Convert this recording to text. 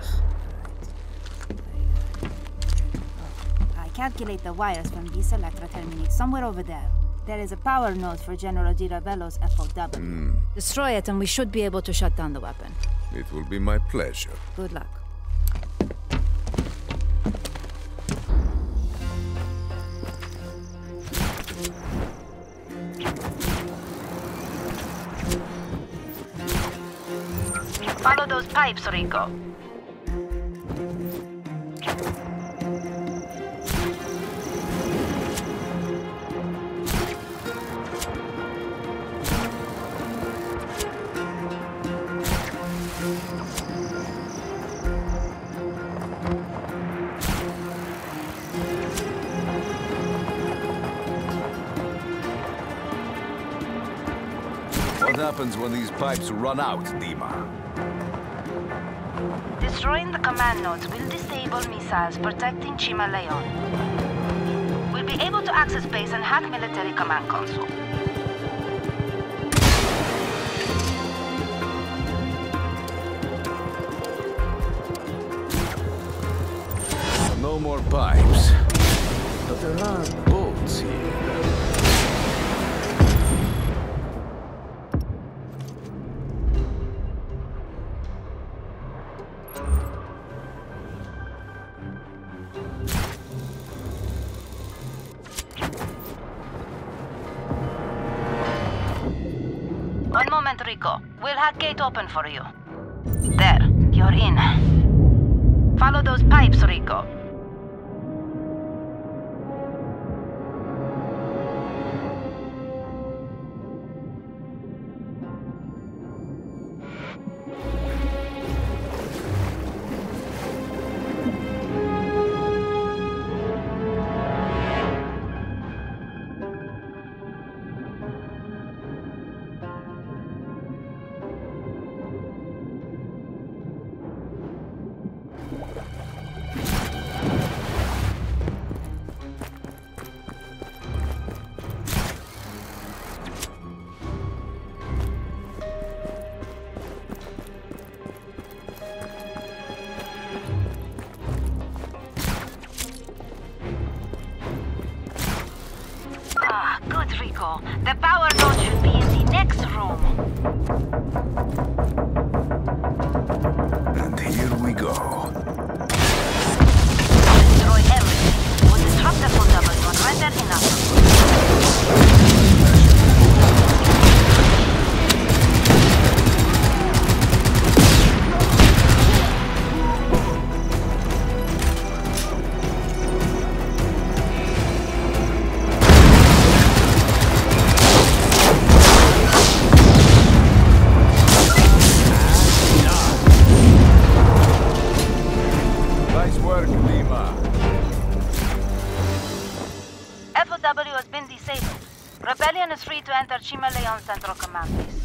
I calculate the wires from this Electra terminate somewhere over there. There is a power node for General Di Ravello's FOW. Destroy it and we should be able to shut down the weapon. It will be my pleasure. Good luck. Follow those pipes, Rico. What happens when these pipes run out, Dima? Destroying the command nodes will disable missiles protecting Chima Leon. We'll be able to access base and hack military command console. No more pipes. But there are boats here. One moment, Rico. We'll hack gate open for you. There, you're in. Follow those pipes, Rico. Good, Rico. The power node should be in the next room. And here we go. Destroy everything. We'll disrupt the FOW and render enough. FOW has been disabled. Rebellion is free to enter Chima Leon Central Command Base.